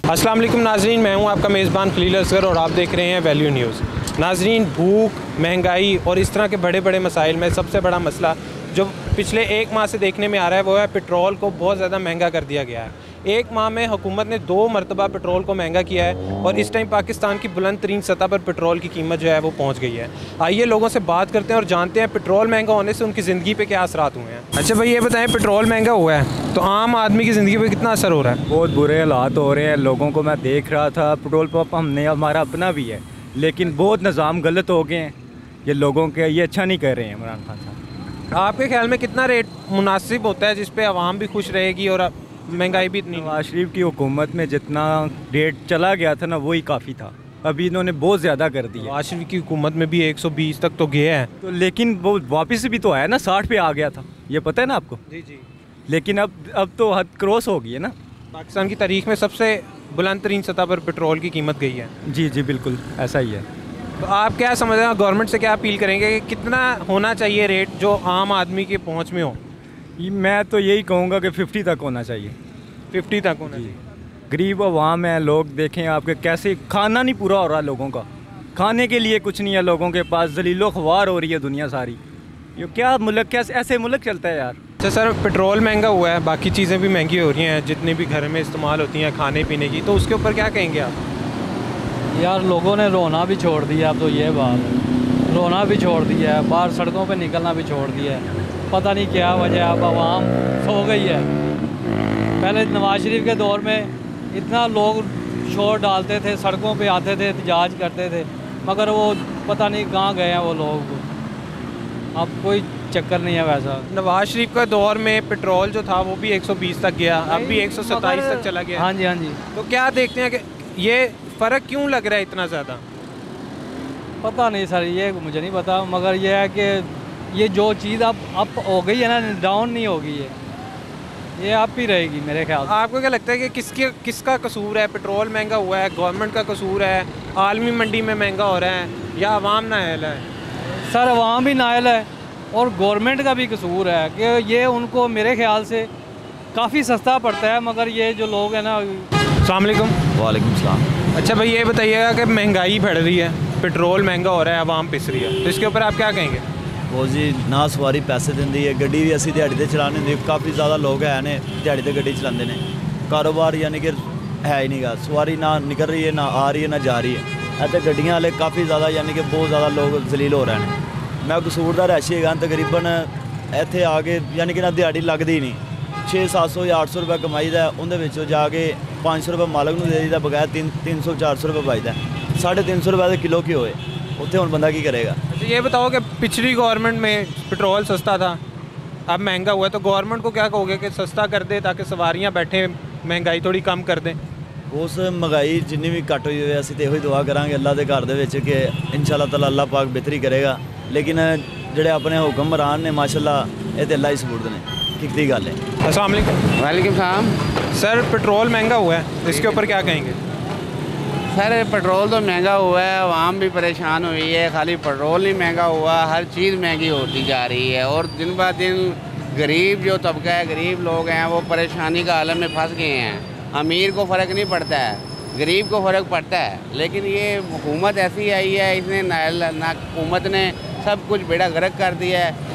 अस्सलाम वालेकुम नाजरीन, मैं हूं आपका मेज़बान खलील असगर और आप देख रहे हैं वैल्यू न्यूज़। नाजरीन, भूख, महंगाई और इस तरह के बड़े बड़े मसाइल में सबसे बड़ा मसला जो पिछले एक माह से देखने में आ रहा है वो है पेट्रोल को बहुत ज़्यादा महंगा कर दिया गया है। एक माह में हुकूमत ने 2 मरतबा पेट्रोल को महंगा किया है और इस टाइम पाकिस्तान की बुलंद तरीन सतह पर पेट्रोल की कीमत जो है वो पहुंच गई है। आइए लोगों से बात करते हैं और जानते हैं पेट्रोल महंगा होने से उनकी ज़िंदगी पे क्या असरात हुए हैं। अच्छा भाई, ये बताएं, पेट्रोल महंगा हुआ है तो आम आदमी की ज़िंदगी पे कितना असर हो रहा है? बहुत बुरे हालात हो रहे हैं लोगों को। मैं देख रहा था पेट्रोल पंप हमने हमारा अपना भी है, लेकिन बहुत निज़ाम गलत हो गए हैं ये लोगों के। ये अच्छा नहीं कर रहे हैं इमरान खान साहब। आपके ख्याल में कितना रेट मुनासिब होता है जिस पे आवाम भी खुश रहेगी और महंगाई भी इतनी? नवाज शरीफ की हुकूमत में जितना रेट चला गया था ना वही काफ़ी था। अभी इन्होंने बहुत ज़्यादा कर दिया। नवाज शरीफ की हुकूमत में भी 120 तक तो गया है तो लेकिन वो वापस भी तो आया ना, 60 पे आ गया था, ये पता है ना आपको। जी जी। लेकिन अब तो हद क्रॉस हो गई है ना। पाकिस्तान की तारीख में सबसे बुलंद तरीन सतह पर पेट्रोल की कीमत गई है। जी जी बिल्कुल ऐसा ही है। तो आप क्या समझ रहे हैं, गवर्नमेंट से क्या अपील करेंगे कि कितना होना चाहिए रेट जो आम आदमी के पहुंच में हो? मैं तो यही कहूँगा कि 50 तक होना चाहिए। 50 तक होना चाहिए। गरीब अवाम है, लोग देखें आपके कैसे खाना नहीं पूरा हो रहा लोगों का, खाने के लिए कुछ नहीं है लोगों के पास। जलीलो ख्वार हो रही है दुनिया सारी। ये क्या मुल्क, कैसे ऐसे मुल्क चलता है यार? अच्छा सर, पेट्रोल महंगा हुआ है, बाकी चीज़ें भी महंगी हो रही हैं जितनी भी घर में इस्तेमाल होती हैं खाने पीने की, तो उसके ऊपर क्या कहेंगे आप? यार लोगों ने रोना भी छोड़ दिया, अब तो ये बात है, रोना भी छोड़ दिया है, बाहर सड़कों पे निकलना भी छोड़ दिया है। पता नहीं क्या वजह है, अब आवाम सो गई है। पहले नवाज शरीफ के दौर में इतना लोग शोर डालते थे, सड़कों पे आते थे, एहतजाज करते थे, मगर वो पता नहीं कहाँ गए हैं वो लोग। अब कोई चक्कर नहीं है वैसा। नवाज शरीफ का दौर में पेट्रोल जो था वो भी 120 तक गया, अब भी 127 तक चला गया। हाँ जी हाँ जी। तो क्या देखते हैं कि ये फ़र्क क्यों लग रहा है इतना ज़्यादा? पता नहीं सर, ये मुझे नहीं पता, मगर ये है कि ये जो चीज़ अब अप हो गई है ना, डाउन नहीं होगी, ये अप ही रहेगी मेरे ख्याल से। आपको क्या लगता है कि किसका कसूर है? पेट्रोल महंगा हुआ है, गवर्नमेंट का कसूर है, आलमी मंडी में महंगा हो रहा है, या अवाम नाअहल है? सर अवाम भी नाअहल है और गवर्नमेंट का भी कसूर है कि ये उनको मेरे ख्याल से काफ़ी सस्ता पड़ता है, मगर ये जो लोग हैं ना। अस्सलाम वालेकुम। वालेकुम सलाम। अच्छा भाई, ये बताइएगा कि महंगाई बढ़ रही है, पेट्रोल महंगा हो रहा है, आवाम पिस रही है, तो इसके ऊपर आप क्या कहेंगे? वो जी ना सवारी पैसे देंदी है, गड्डी भी असी दिहाड़ी ते चलाने होंदी। काफ़ी ज़्यादा लोग है ने दिहाड़ी ते गड्डी चलाते हैं, कारोबार यानी कि है ही नहीं गा। सवारी ना निकल रही है, ना आ रही है, ना जा रही है। ऐसे गड्डियां वाले काफ़ी ज़्यादा यानी कि बहुत ज़्यादा लोग जलील हो रहे हैं। मैं कसूरदार ऐसी है तकरीबन इत्थे आके यानी कि ना दिहाड़ी लगती ही नहीं। 600-700 या 800 रुपये कमाई दा, उन्हें जाके 500 रुपये मालक को दे दीदा, बगैर 300-400 रुपये बचता है। 350 रुपये किलो की होए, उत्थे हुण बंदा की करेगा? अच्छा ये बताओ कि पिछली गवर्नमेंट में पेट्रोल सस्ता था, अब महंगा हुआ है, तो गवर्नमेंट को क्या कहोगे कि सस्ता कर दे ताकि सवारियाँ बैठे, महंगाई थोड़ी कम कर दें? उस महंगाई जिन्नी भी घट हुई है, असीं तो यही दुआ करांगे अल्लाह के घर दे विच कि इंशाअल्लाह ताला अल्लाह पाक बेहतरी करेगा। लेकिन जिहड़े अपने हुक्मरान ने माशाअल्लाह ये तो अल्लाह ही सबूत ने, कितनी गल है। अस्सलाम वालेकुम। वालेकुम सलाम। सर पेट्रोल महंगा हुआ है, इसके ऊपर क्या कहेंगे? सर पेट्रोल तो महंगा हुआ है, आवाम भी परेशान हुई है। खाली पेट्रोल नहीं महंगा हुआ, हर चीज़ महंगी होती जा रही है और दिन ब दिन गरीब जो तबका है, गरीब लोग हैं, वो परेशानी का आलम में फंस गए हैं। अमीर को फ़र्क नहीं पड़ता है, गरीब को फ़र्क पड़ता है। लेकिन ये हुकूमत ऐसी आई है, इसने ना हुकूमत ने सब कुछ बेड़ा गर्क कर दिया है।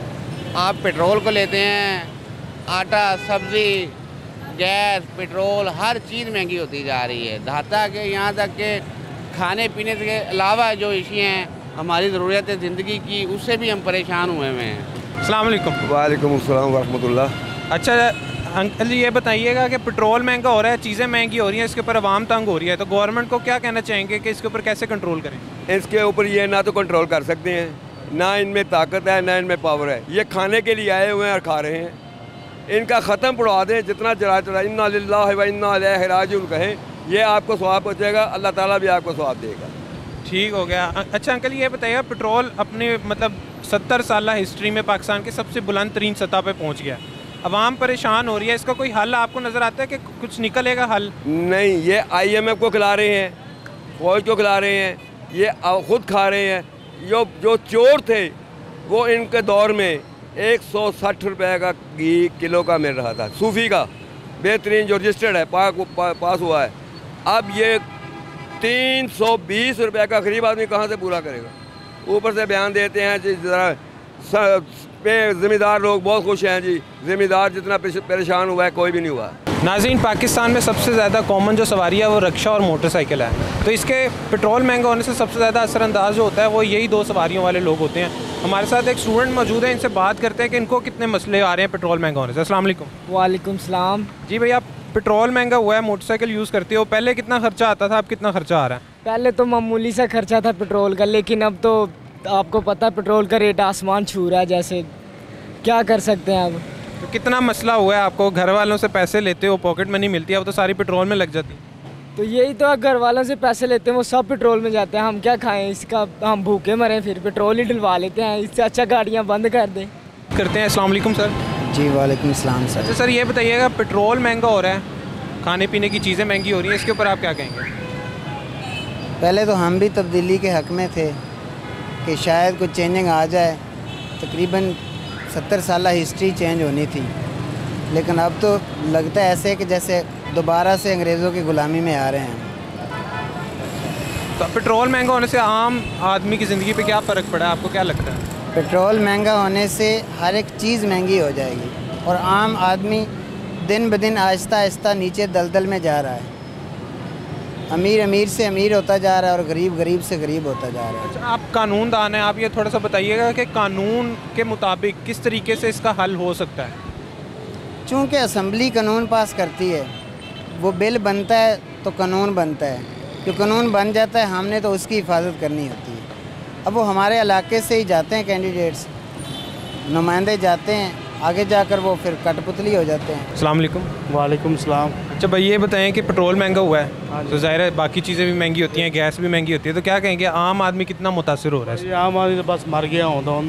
आप पेट्रोल को लेते हैं, आटा, सब्ज़ी, गैस, पेट्रोल, हर चीज़ महंगी होती जा रही है। धाता के यहाँ तक के खाने पीने के अलावा जो इशियाँ हैं हमारी ज़रूरत है ज़िंदगी की, उससे भी हम परेशान हुए हुए हैं। अस्सलाम वालेकुम। वालेकुम अस्सलाम वरहमतुल्लाह। अच्छा अंकल जी, ये बताइएगा कि पेट्रोल महंगा हो रहा है, चीज़ें महंगी हो रही हैं, इसके ऊपर आवाम तंग हो रही है, तो गवर्नमेंट को क्या कहना चाहेंगे कि इसके ऊपर कैसे कंट्रोल करें? इसके ऊपर ये ना तो कंट्रोल कर सकते हैं, ना इनमें ताकत है, ना इनमें पावर है। ये खाने के लिए आए हुए हैं और खा रहे हैं। इनका ख़त्म पड़वा दें, जितना चला इन्ना लिल्लाहि व इन्ना इलैहि राजिऊन कहें, ये आपको सवाब पहुँचेगा, अल्लाह ताला भी आपको सवाब देगा। ठीक हो गया। अच्छा अंकल, ये बताइएगा, पेट्रोल अपने मतलब 70 साल हिस्ट्री में पाकिस्तान की सबसे बुलंद तरीन सतह पे पहुंच गया, अवाम परेशान हो रही है, इसका कोई हल आपको नज़र आता है कि कुछ निकलेगा हल? नहीं, ये IMF को खिला रहे हैं, फौज को खिला रहे हैं, ये ख़ुद खा रहे हैं। जो चोर थे वो इनके दौर में 160 रुपये का घी किलो का मिल रहा था, सूफी का, बेहतरीन जो रजिस्टर्ड है, पास हुआ है। अब ये 320 रुपये का गरीब आदमी कहाँ से पूरा करेगा। ऊपर से बयान देते हैं जी ज़रा ज़िम्मेदार लोग बहुत खुश हैं जी, ज़िम्मेदार जितना परेशान हुआ है कोई भी नहीं हुआ। नाज़रीन, पाकिस्तान में सबसे ज़्यादा कॉमन जो सवारी है वो रिक्शा और मोटरसाइकिल है। तो इसके पेट्रोल महंगा होने से सबसे ज़्यादा असरअंदाज जो होता है वो यही दो सवारियों वाले लोग होते हैं। हमारे साथ एक स्टूडेंट मौजूद है, इनसे बात करते हैं कि इनको कितने मसले आ रहे हैं पेट्रोल महंगा होने से। अस्सलाम वालेकुम। वालेकुम सलाम। जी भैया, पेट्रोल महंगा हुआ है, मोटरसाइकिल यूज़ करते हो, पहले कितना खर्चा आता था, अब कितना खर्चा आ रहा है? पहले तो मामूली सा खर्चा था पेट्रोल का, लेकिन अब तो आपको पता है पेट्रोल का रेट आसमान छू रहा है। जैसे क्या कर सकते हैं अब। तो कितना मसला हुआ है आपको? घर वालों से पैसे लेते हो, पॉकेट मनी मिलती है, अब तो सारी पेट्रोल में लग जाती है। तो यही तो, घर वालों से पैसे लेते हैं वो सब पेट्रोल में जाते हैं, हम क्या खाएं इसका, हम भूखे मरें, फिर पेट्रोल ही डलवा लेते हैं। इससे अच्छा गाड़ियाँ बंद कर दें। करते हैं। अस्सलाम वालेकुम सर। जी वालेकुम सलाम सर। अच्छा सर, ये बताइएगा पेट्रोल महंगा हो रहा है, खाने पीने की चीज़ें महंगी हो रही हैं, इसके ऊपर आप क्या कहेंगे? पहले तो हम भी तब्दीली के हक़ में थे कि शायद कुछ चेंजिंग आ जाए। तकरीबन 70 साल हिस्ट्री चेंज होनी थी, लेकिन अब तो लगता है ऐसे कि जैसे दोबारा से अंग्रेज़ों की ग़ुलामी में आ रहे हैं। तो पेट्रोल महंगा होने से आम आदमी की ज़िंदगी पे क्या फ़र्क पड़ा है, आपको क्या लगता है? पेट्रोल महंगा होने से हर एक चीज़ महंगी हो जाएगी और आम आदमी दिन ब दिन आहिस्ता आहिस्ता नीचे दलदल में जा रहा है। अमीर अमीर से अमीर होता जा रहा है और गरीब गरीब से गरीब होता जा रहा है। अच्छा, आप कानूनदान हैं, आप ये थोड़ा सा बताइएगा कि कानून के मुताबिक किस तरीके से इसका हल हो सकता है? चूँकि असम्बली कानून पास करती है, वो बिल बनता है तो कानून बनता है। जो कानून बन जाता है हमने तो उसकी हिफाजत करनी होती है। अब वो हमारे इलाके से ही जाते हैं, कैंडिडेट्स नुमाइंदे जाते हैं, आगे जाकर वो फिर कठपुतली हो जाते हैं। अस्सलाम वालेकुम। वालेकुम सलाम। अच्छा भाई, ये बताएं कि पेट्रोल महंगा हुआ है तो ज़ाहिर है बाकी चीज़ें भी महंगी होती हैं, गैस भी महंगी होती है, तो क्या कहेंगे आम आदमी कितना मुतासिर हो रहा है? आम आदमी तो बस मर गया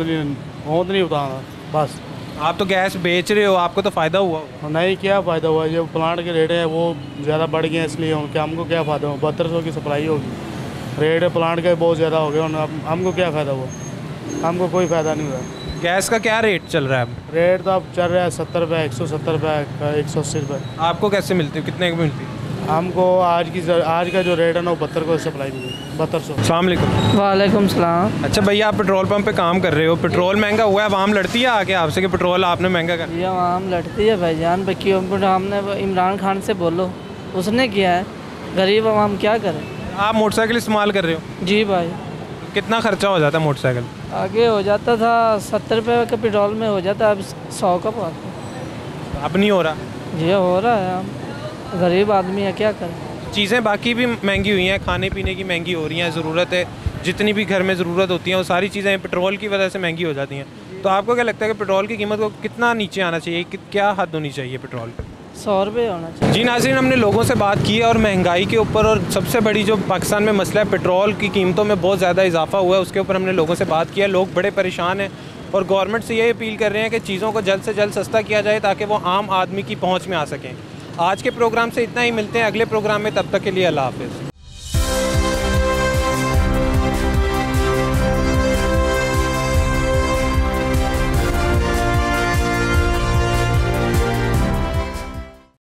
नहीं उतारा बस। आप तो गैस बेच रहे हो, आपको तो फ़ायदा हुआ। नहीं, क्या फ़ायदा हुआ? जो प्लांट के रेट हैं वो ज़्यादा बढ़ गए हैं, इसलिए उनके हमको क्या फ़ायदा हुआ? 7200 की सप्लाई होगी, रेट प्लांट के बहुत ज़्यादा हो गए, हमको क्या फ़ायदा हुआ? हमको कोई फ़ायदा नहीं हुआ। गैस का क्या रेट चल रहा है अब? रेट तो अब चल रहा है 70 रुपये, 170 रुपये, 180 रुपये। आपको कैसे मिलती है, कितने की मिलती है? हमको आज का जो रेट है ना वो 72 को सप्लाई मिली, 7200। अस्सलाम वालेकुम। वालेकुम सलाम। अच्छा भैया, आप पेट्रोल पंप पे काम कर रहे हो, पेट्रोल महंगा हुआ है, आवाम लड़ती है आके आपसे कि पेट्रोल आपने महंगा कर? ये आवाम लड़ती है भाईजान, क्यों? हमने इमरान खान से बोलो, उसने किया है, गरीब आवाम क्या करे। आप मोटरसाइकिल इस्तेमाल कर रहे हो? जी भाई। कितना खर्चा हो जाता है मोटरसाइकिल? आगे हो जाता था 70 रुपये का पेट्रोल में हो जाता, अब 100 का पाता। अब नहीं हो रहा? ये हो रहा है, हम गरीब आदमी है, क्या करें। चीज़ें बाकी भी महंगी हुई हैं, खाने पीने की महंगी हो रही हैं, ज़रूरत है जितनी भी घर में ज़रूरत होती है वो सारी चीज़ें पेट्रोल की वजह से महंगी हो जाती हैं। तो आपको क्या लगता है कि पेट्रोल की कीमत को कितना नीचे आना चाहिए, क्या हद होनी चाहिए पेट्रोल पर? 100 रुपये होना चाहिए। जी नाज़रीन, हमने लोगों से बात की है और महंगाई के ऊपर, और सबसे बड़ी जो पाकिस्तान में मसला है पेट्रोल की कीमतों में बहुत ज़्यादा इजाफा हुआ है, उसके ऊपर हमने लोगों से बात किया। लोग बड़े परेशान हैं और गवर्नमेंट से ये अपील कर रहे हैं कि चीज़ों को जल्द से जल्द सस्ता किया जाए ताकि वो आम आदमी की पहुँच में आ सकें। आज के प्रोग्राम से इतना ही, मिलते हैं अगले प्रोग्राम में, तब तक के लिए अल्लाह हाफ़िज़।